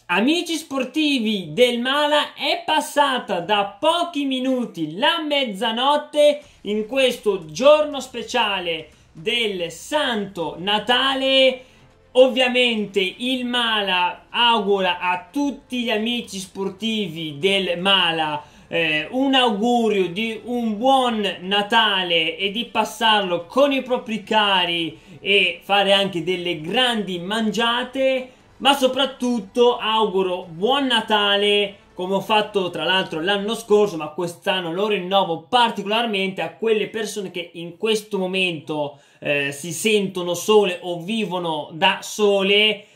Amici sportivi del Mala, è passata da pochi minuti la mezzanotte in questo giorno speciale del Santo Natale. Ovviamente il Mala augura a tutti gli amici sportivi del Mala un augurio di un buon Natale e di passarlo con i propri cari e fare anche delle grandi mangiate. Ma soprattutto auguro buon Natale, come ho fatto tra l'altro l'anno scorso, ma quest'anno lo rinnovo particolarmente a quelle persone che in questo momento si sentono sole o vivono da sole,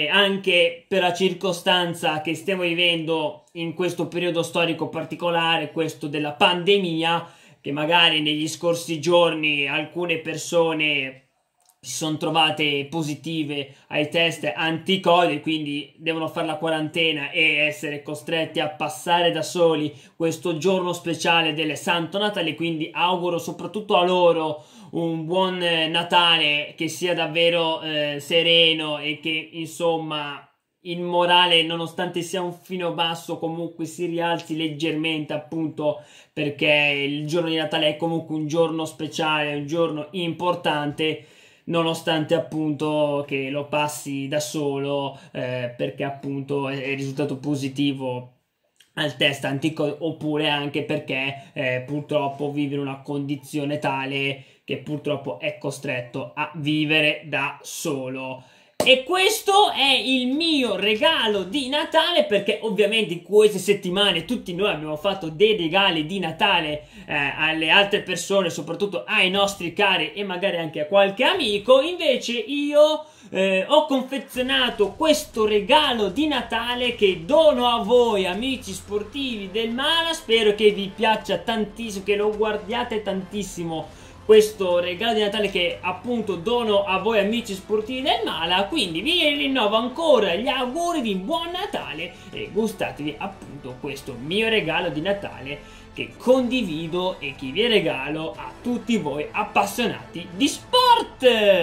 anche per la circostanza che stiamo vivendo in questo periodo storico particolare, questo della pandemia, che magari negli scorsi giorni alcune persone si sono trovate positive ai test anti-Covid, quindi devono fare la quarantena e essere costretti a passare da soli questo giorno speciale del Santo Natale. Quindi auguro soprattutto a loro un buon Natale, che sia davvero sereno e che insomma il morale, nonostante sia un fino basso, comunque si rialzi leggermente, appunto perché il giorno di Natale è comunque un giorno speciale, un giorno importante, nonostante appunto che lo passi da solo perché appunto è risultato positivo al test anti-Covid, oppure anche perché purtroppo vive in una condizione tale che purtroppo è costretto a vivere da solo. E questo è il mio regalo di Natale, perché ovviamente in queste settimane tutti noi abbiamo fatto dei regali di Natale alle altre persone, soprattutto ai nostri cari e magari anche a qualche amico. Invece io ho confezionato questo regalo di Natale che dono a voi, amici sportivi del Mala. Spero che vi piaccia tantissimo, che lo guardiate tantissimo questo regalo di Natale che appunto dono a voi, amici sportivi del Mala. Quindi vi rinnovo ancora gli auguri di buon Natale e gustatevi appunto questo mio regalo di Natale che condivido e che vi regalo a tutti voi appassionati di sport.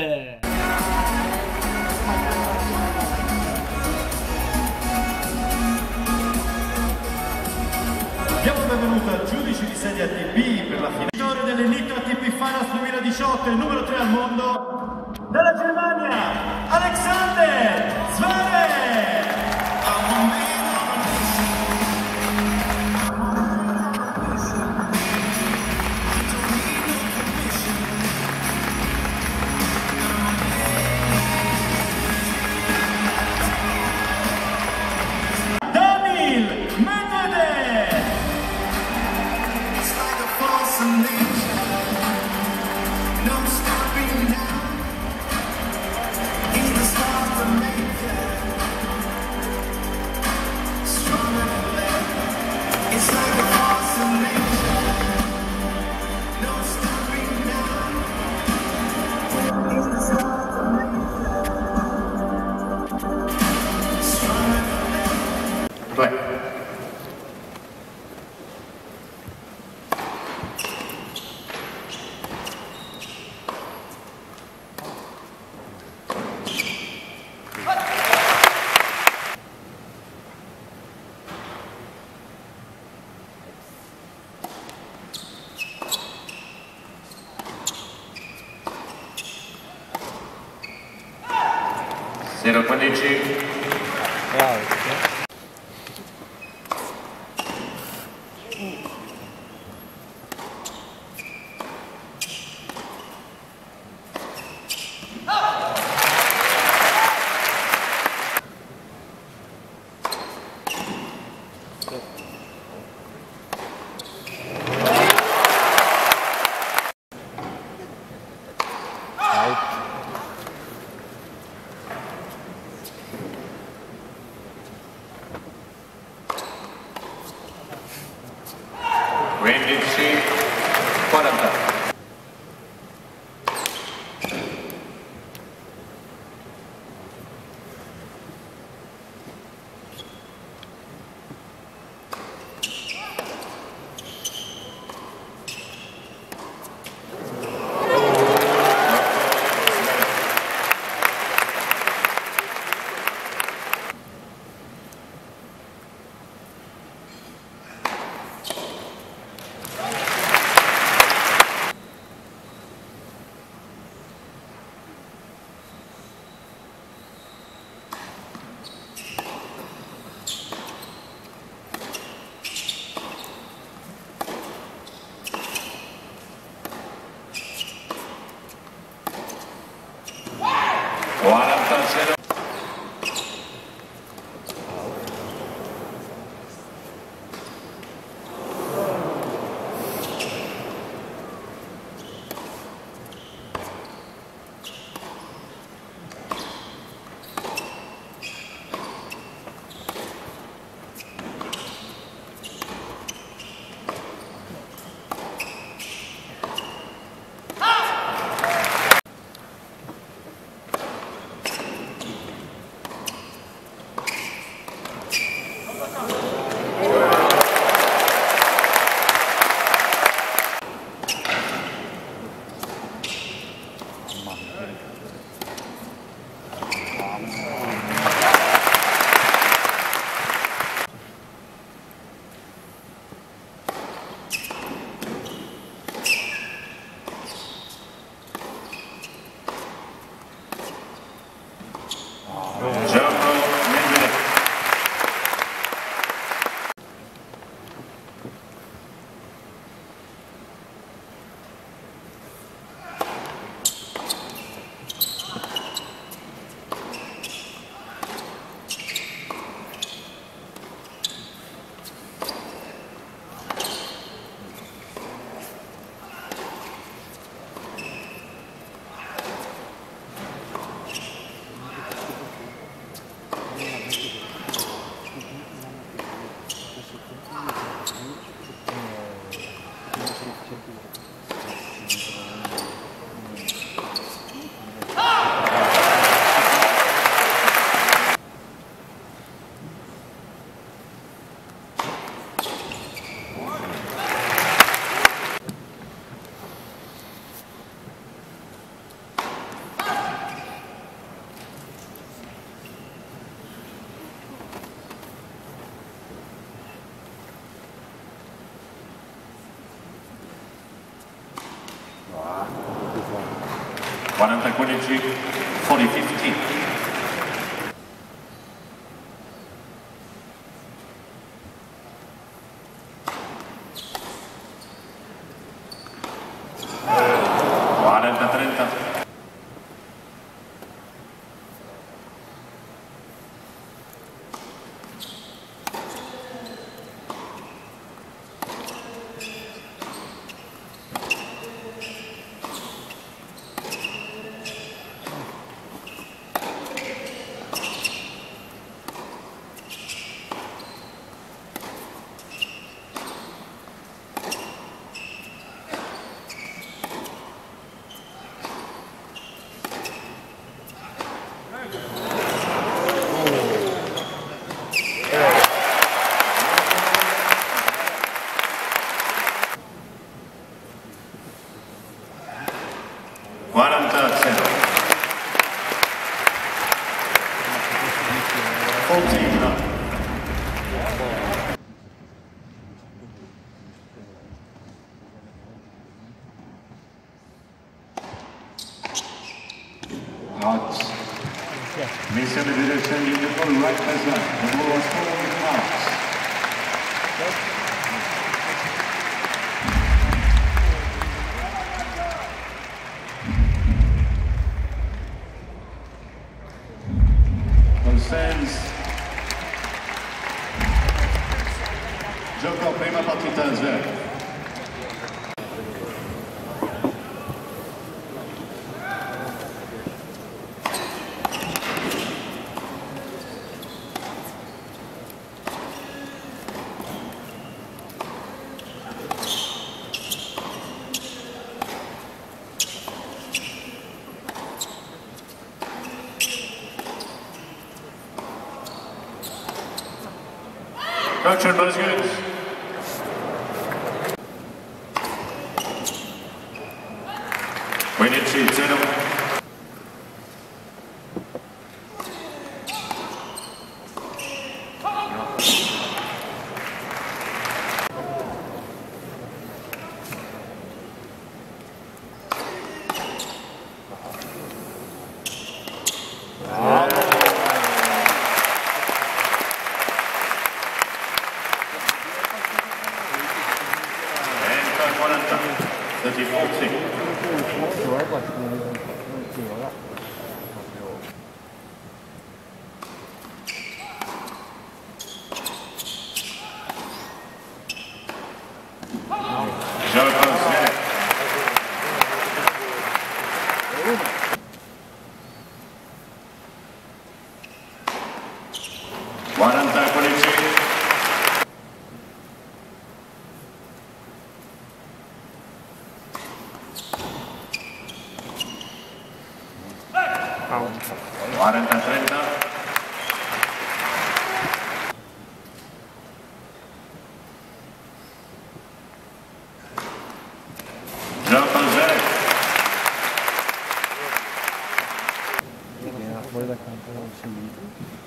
Diamo il benvenuto al giudice di serie ATP per la finale dell'Elite ATP Finals 2018, il numero 3 al mondo, dalla Germania, Alexander Zverev! Zero 15. Bravo. 40-15, 40-15. Mission direction uniform right as well. The ball was forward marks. Concerns. Gioco prima partita a 0. Coach and both good. We need to settle. Fuori da campo non si vede.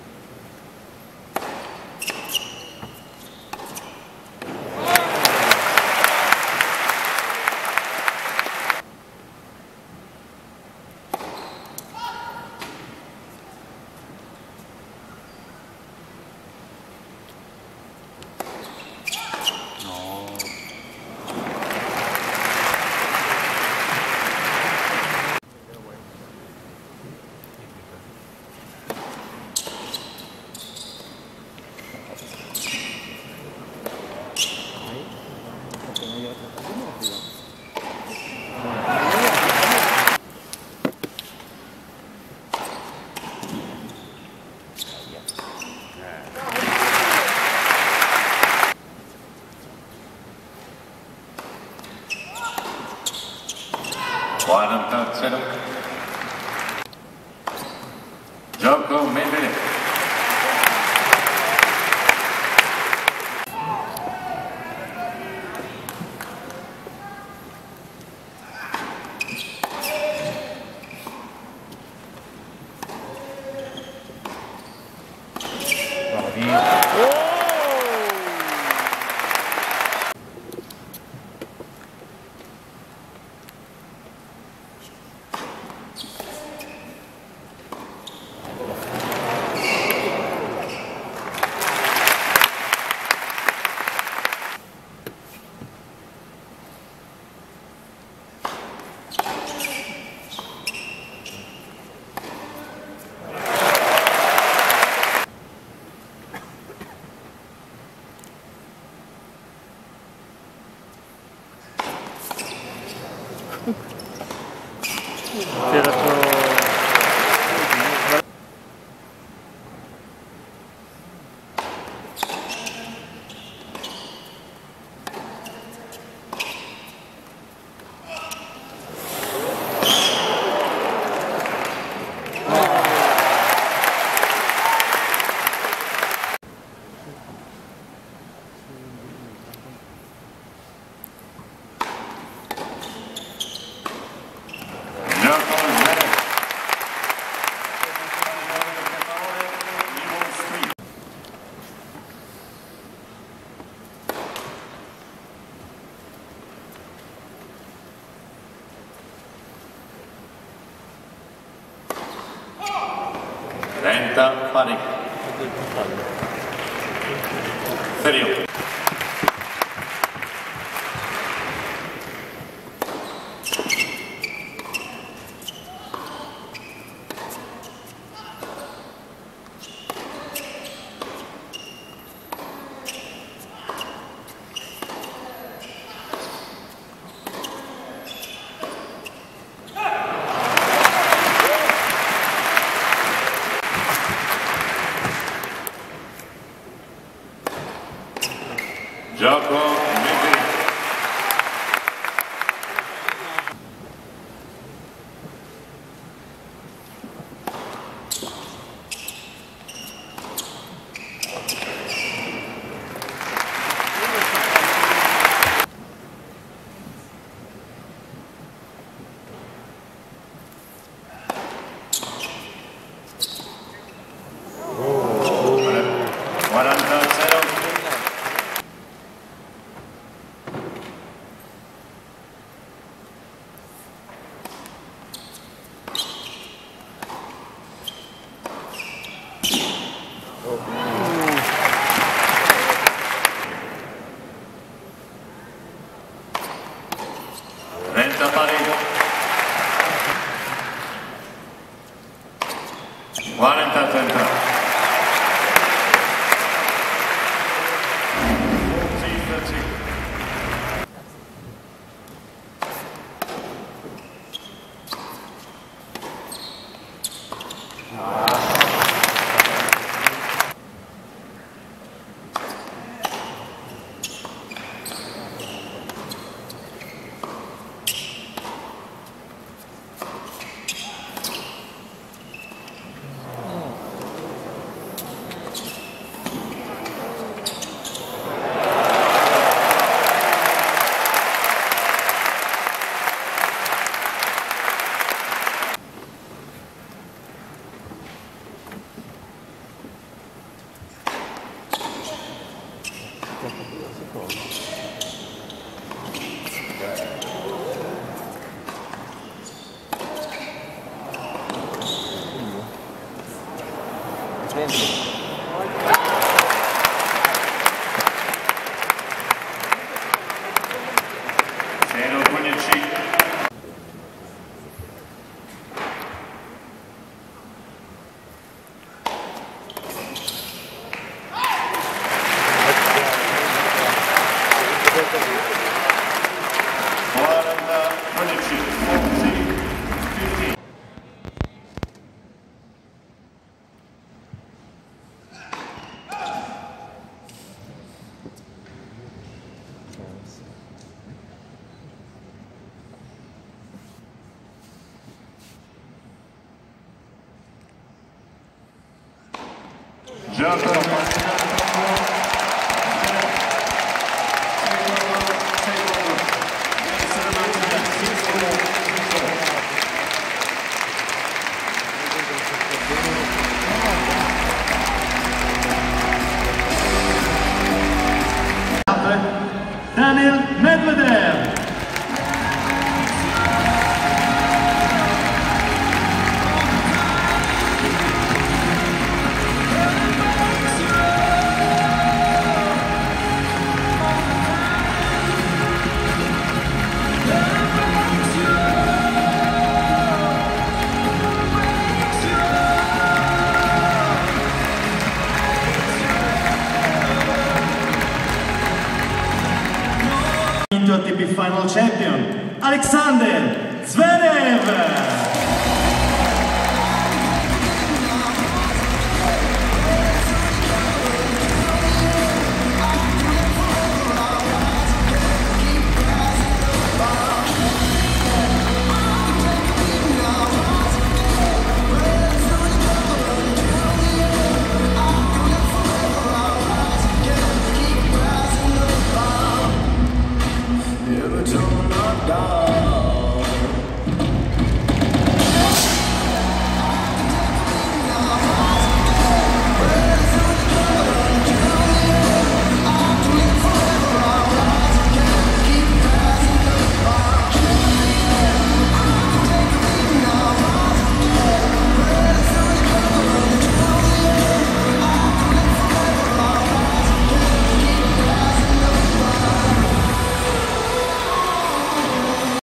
Gioco Mendele. tirato. Pari. Ferio. Gioco Messi. 40-0. Pari. 40-30. Daniil Medvedev. ATP Final Champion. Alexander Zverev.